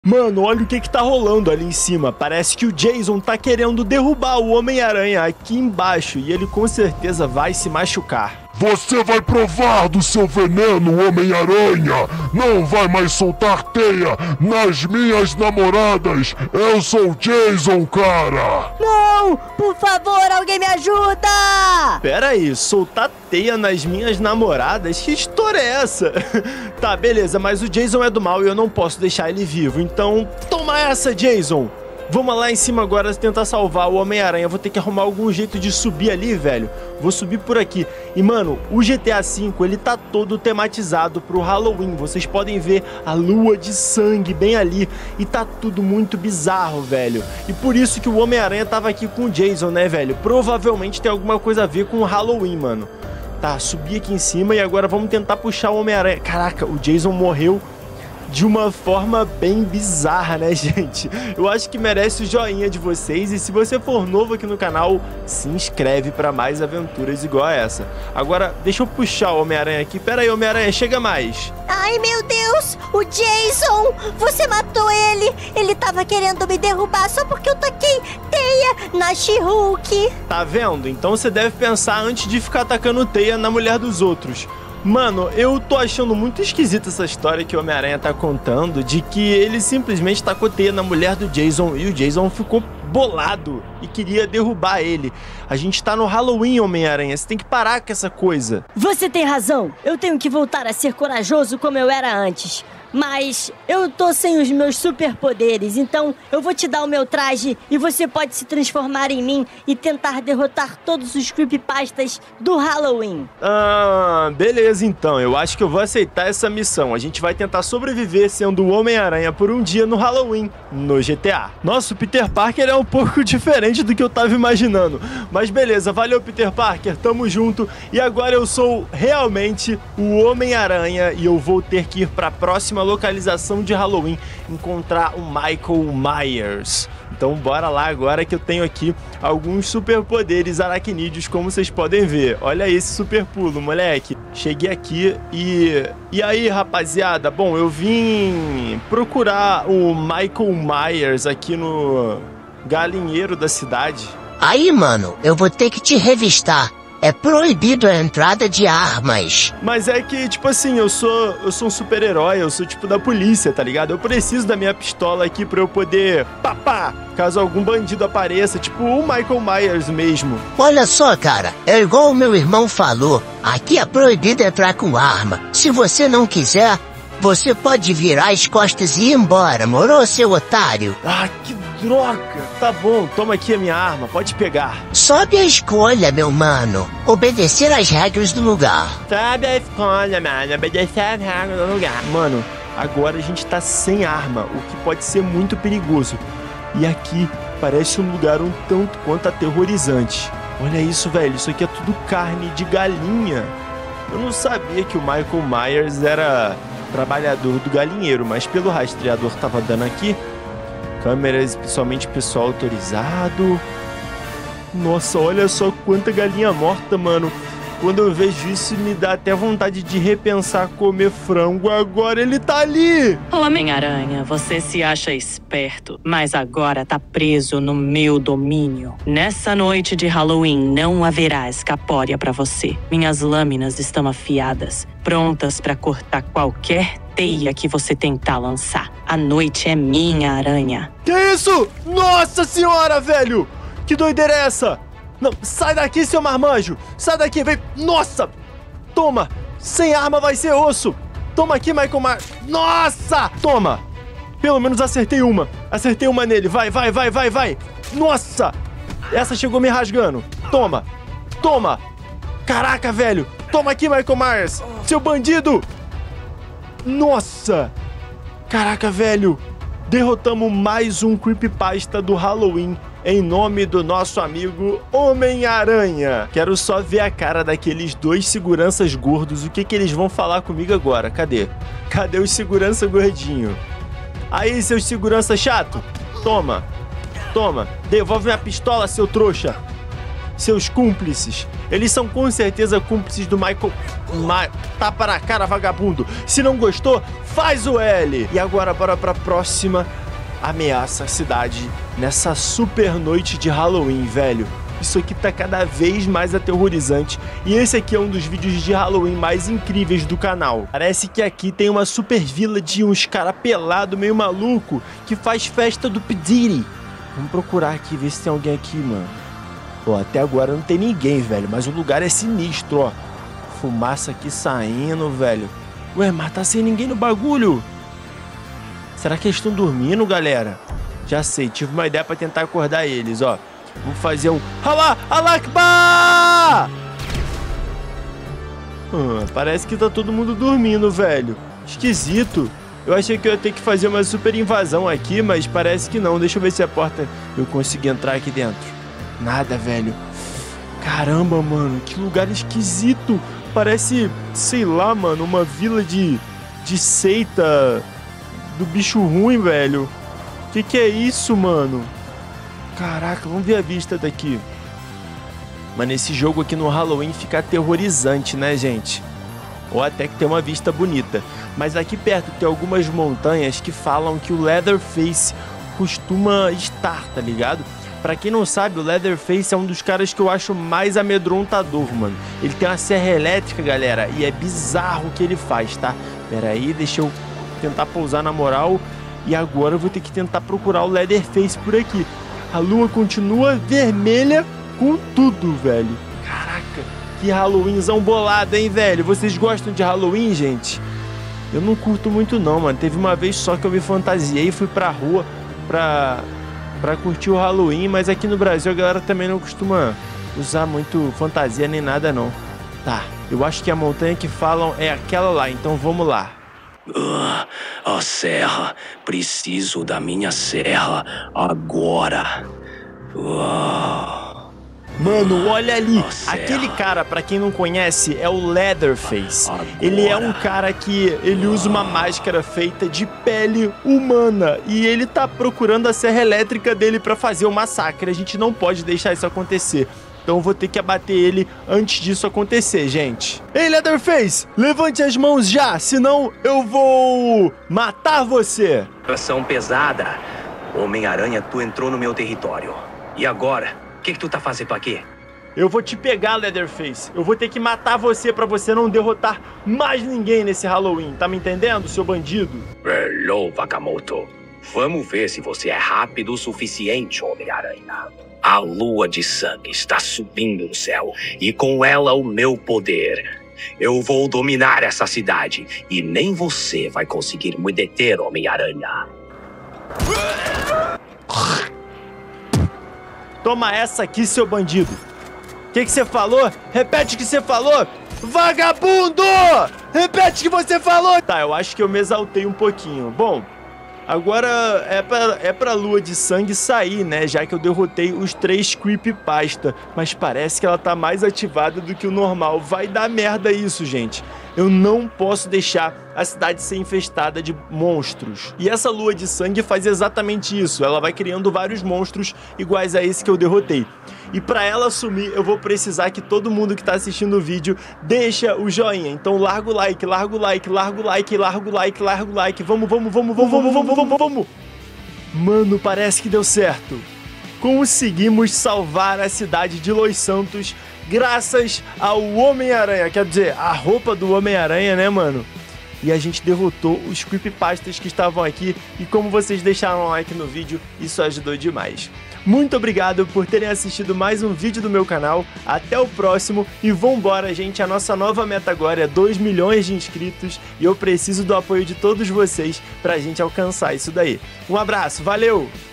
Mano, olha o que tá rolando ali em cima. Parece que o Jason tá querendo derrubar o Homem-Aranha aqui embaixo e ele com certeza vai se machucar. Você vai provar do seu veneno, Homem-Aranha! Não vai mais soltar teia nas minhas namoradas! Eu sou Jason, cara! Não! Por favor, alguém me ajuda! Pera aí, soltar teia nas minhas namoradas? Que história é essa? Tá, beleza, mas o Jason é do mal e eu não posso deixar ele vivo. Então, toma essa, Jason! Vamos lá em cima agora tentar salvar o Homem-Aranha. Vou ter que arrumar algum jeito de subir ali, velho. Vou subir por aqui. E, mano, o GTA V, ele tá todo tematizado pro Halloween. Vocês podem ver a lua de sangue bem ali. E tá tudo muito bizarro, velho. E por isso que o Homem-Aranha tava aqui com o Jason, né, velho? Provavelmente tem alguma coisa a ver com o Halloween, mano. Tá, subi aqui em cima e agora vamos tentar puxar o Homem-Aranha. Caraca, o Jason morreu de uma forma bem bizarra, né, gente? Eu acho que merece o joinha de vocês e se você for novo aqui no canal, se inscreve pra mais aventuras igual a essa. Agora, deixa eu puxar o Homem-Aranha aqui. Pera aí, Homem-Aranha, chega mais. Ai, meu Deus! O Jason! Você matou ele! Ele tava querendo me derrubar só porque eu taquei teia na She-Hulk. Tá vendo? Então você deve pensar antes de ficar atacando teia na mulher dos outros. Mano, eu tô achando muito esquisita essa história que o Homem-Aranha tá contando de que ele simplesmente tacou teia na mulher do Jason e o Jason ficou bolado e queria derrubar ele. A gente tá no Halloween, Homem-Aranha, você tem que parar com essa coisa. Você tem razão, eu tenho que voltar a ser corajoso como eu era antes. Mas eu tô sem os meus superpoderes, então eu vou te dar o meu traje e você pode se transformar em mim e tentar derrotar todos os creepypastas do Halloween. Beleza então, eu acho que eu vou aceitar essa missão. A gente vai tentar sobreviver sendo o Homem-Aranha por um dia no Halloween, no GTA. Nossa, o Peter Parker é um pouco diferente do que eu tava imaginando. Mas beleza, valeu Peter Parker, tamo junto. E agora eu sou realmente o Homem-Aranha e eu vou ter que ir pra próxima localização de Halloween, encontrar o Michael Myers. Então bora lá agora que eu tenho aqui alguns superpoderes aracnídeos, como vocês podem ver. Olha esse super pulo, moleque. Cheguei aqui e aí, rapaziada? Bom, eu vim procurar o Michael Myers aqui no galinheiro da cidade. Aí, mano, eu vou ter que te revistar. É proibido a entrada de armas. Mas é que, tipo assim, eu sou um super-herói, eu sou tipo da polícia, tá ligado? Eu preciso da minha pistola aqui pra eu poder caso algum bandido apareça, tipo o Michael Myers mesmo. Olha só, cara, é igual o meu irmão falou. Aqui é proibido entrar com arma. Se você não quiser, você pode virar as costas e ir embora, moro, seu otário? Ah, que droga! Tá bom, toma aqui a minha arma, pode pegar. Sobe a escolha, meu mano. Obedecer às regras do lugar. Sobe a escolha, mano. Obedecer às regras do lugar. Mano, agora a gente tá sem arma, o que pode ser muito perigoso. E aqui parece um lugar um tanto quanto aterrorizante. Olha isso, velho, isso aqui é tudo carne de galinha. Eu não sabia que o Michael Myers era trabalhador do galinheiro, mas pelo rastreador tava dando aqui, câmeras, somente pessoal autorizado. Nossa, olha só quanta galinha morta, mano. Quando eu vejo isso, me dá até vontade de repensar comer frango. Agora ele tá ali! Homem-Aranha, você se acha esperto, mas agora tá preso no meu domínio. Nessa noite de Halloween não haverá escapatória pra você. Minhas lâminas estão afiadas, prontas pra cortar qualquer teia que você tentar lançar. A noite é minha, aranha. Que isso? Nossa senhora, velho! Que doideira é essa? Não, sai daqui, seu marmanjo! Sai daqui, vem! Nossa! Toma! Sem arma vai ser osso! Toma aqui, Michael Myers! Nossa! Toma! Pelo menos acertei uma! Acertei uma nele! Vai! Nossa! Essa chegou me rasgando! Toma! Toma! Caraca, velho! Toma aqui, Michael Myers! Seu bandido! Nossa! Caraca, velho! Derrotamos mais um creepypasta do Halloween em nome do nosso amigo Homem-Aranha. Quero só ver a cara daqueles dois seguranças gordos. O que eles vão falar comigo agora? Cadê? Cadê os segurança gordinho? Aí, seus segurança chato. Toma. Toma. Devolve minha pistola, seu trouxa. seus cúmplices. Eles são com certeza cúmplices do Michael... Tapa na cara, vagabundo. Se não gostou, faz o L. E agora bora pra próxima ameaça à cidade nessa super noite de Halloween, velho. Isso aqui tá cada vez mais aterrorizante e esse aqui é um dos vídeos de Halloween mais incríveis do canal. Parece que aqui tem uma super vila de uns cara pelado meio maluco que faz festa do P. Diddy. Vamos procurar aqui, ver se tem alguém aqui, mano. Pô, até agora não tem ninguém, velho, mas o lugar é sinistro, ó. Fumaça aqui saindo, velho. Ué, mas tá sem ninguém no bagulho. Será que eles estão dormindo, galera? Já sei, tive uma ideia pra tentar acordar eles, ó. Vou fazer um Allah Akbar! Parece que tá todo mundo dormindo, velho. Esquisito. Eu achei que eu ia ter que fazer uma super invasão aqui, mas parece que não. Deixa eu ver se a porta eu consegui entrar aqui dentro. Nada, velho. Caramba, mano, que lugar esquisito. Parece, sei lá, mano, uma vila de seita do bicho ruim, velho. Que é isso, mano? Caraca, vamos ver a vista daqui. Mano, esse jogo aqui no Halloween fica aterrorizante, né, gente? Ou até que tem uma vista bonita. Mas aqui perto tem algumas montanhas que falam que o Leatherface costuma estar, tá ligado? Pra quem não sabe, o Leatherface é um dos caras que eu acho mais amedrontador, mano. Ele tem uma serra elétrica, galera, e é bizarro o que ele faz, tá? Pera aí, deixa eu tentar pousar na moral. E agora eu vou ter que tentar procurar o Leatherface por aqui. A lua continua vermelha com tudo, velho. Caraca, que Halloweenzão bolado, hein, velho? Vocês gostam de Halloween, gente? Eu não curto muito não, mano. Teve uma vez só que eu me fantasiei e fui pra rua pra curtir o Halloween, mas aqui no Brasil a galera também não costuma usar muito fantasia nem nada, não. Tá, eu acho que a montanha que falam é aquela lá, então vamos lá. A serra. Preciso da minha serra agora. Mano, olha ali. Aquele cara, pra quem não conhece, é o Leatherface. Agora. Ele é um cara que ele usa uma máscara feita de pele humana e ele tá procurando a serra elétrica dele pra fazer o massacre. A gente não pode deixar isso acontecer. Então eu vou ter que abater ele antes disso acontecer, gente. Ei, Leatherface, levante as mãos já, senão eu vou matar você. Ação pesada. Homem-Aranha, tu entrou no meu território. E agora? O que tu tá fazendo aqui? Eu vou te pegar, Leatherface. Eu vou ter que matar você pra você não derrotar mais ninguém nesse Halloween. Tá me entendendo, seu bandido? Hello, Wakamoto. Vamos ver se você é rápido o suficiente, Homem-Aranha. A lua de sangue está subindo no céu e com ela o meu poder. Eu vou dominar essa cidade e nem você vai conseguir me deter, Homem-Aranha. Toma essa aqui, seu bandido. O que você falou? Repete o que você falou. Vagabundo! Repete o que você falou. Tá, eu acho que eu me exaltei um pouquinho. Bom, agora é pra lua de sangue sair, né? Já que eu derrotei os 3 creepypasta. Mas parece que ela tá mais ativada do que o normal. Vai dar merda isso, gente. Eu não posso deixar a cidade ser infestada de monstros. E essa lua de sangue faz exatamente isso. Ela vai criando vários monstros iguais a esse que eu derrotei. E pra ela sumir, eu vou precisar que todo mundo que tá assistindo o vídeo deixa o joinha. Então larga o like, larga o like, larga o like, larga o like, larga o like. Vamos. Mano, parece que deu certo. Conseguimos salvar a cidade de Los Santos graças ao Homem-Aranha. Quer dizer, a roupa do Homem-Aranha, né, mano? E a gente derrotou os creepypastas que estavam aqui. E como vocês deixaram um like no vídeo, isso ajudou demais. Muito obrigado por terem assistido mais um vídeo do meu canal. Até o próximo e vambora, gente. A nossa nova meta agora é 2 milhões de inscritos e eu preciso do apoio de todos vocês pra gente alcançar isso daí. Um abraço, valeu!